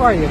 are you?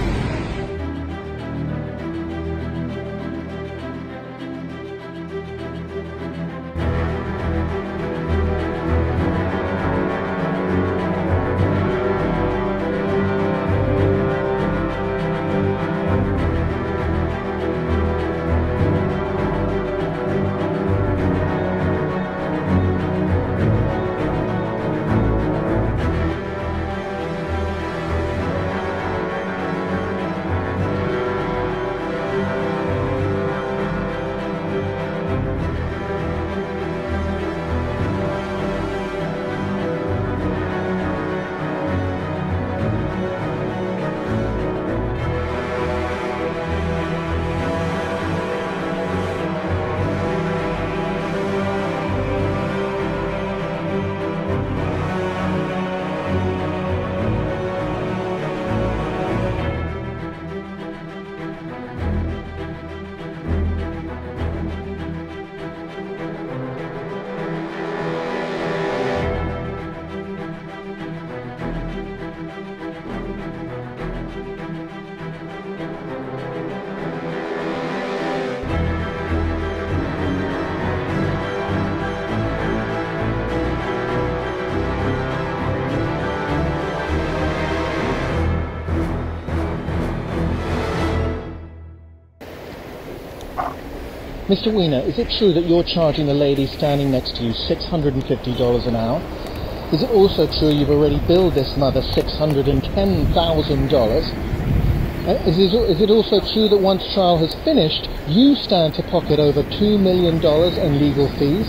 Mr. Weiner, is it true that you're charging the lady standing next to you $650 an hour? Is it also true you've already billed this mother $610,000? Is it also true that once trial has finished, you stand to pocket over $2 million in legal fees?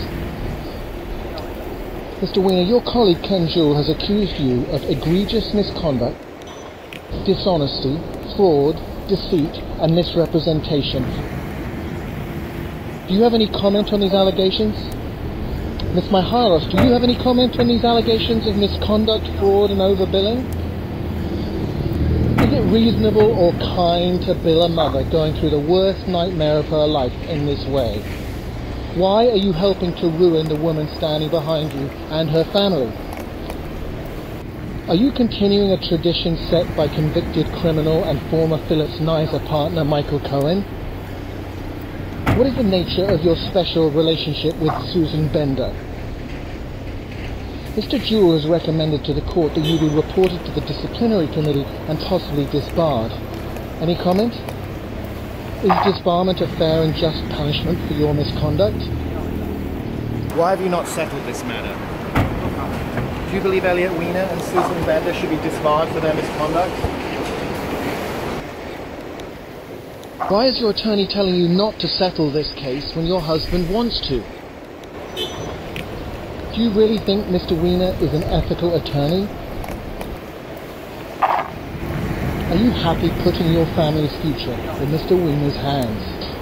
Mr. Weiner, your colleague Ken Jewell has accused you of egregious misconduct, dishonesty, fraud, deceit, and misrepresentation. Do you have any comment on these allegations? Ms. Mihalos, do you have any comment on these allegations of misconduct, fraud, and overbilling? Is it reasonable or kind to bill a mother going through the worst nightmare of her life in this way? Why are you helping to ruin the woman standing behind you and her family? Are you continuing a tradition set by convicted criminal and former Phillips Nizer partner Michael Cohen? What is the nature of your special relationship with Susan Bender? Mr. Jewell has recommended to the court that you be reported to the disciplinary committee and possibly disbarred. Any comment? Is disbarment a fair and just punishment for your misconduct? Why have you not settled this matter? Do you believe Elliot Weiner and Susan Bender should be disbarred for their misconduct? Why is your attorney telling you not to settle this case when your husband wants to? Do you really think Mr. Weiner is an ethical attorney? Are you happy putting your family's future in Mr. Weiner's hands?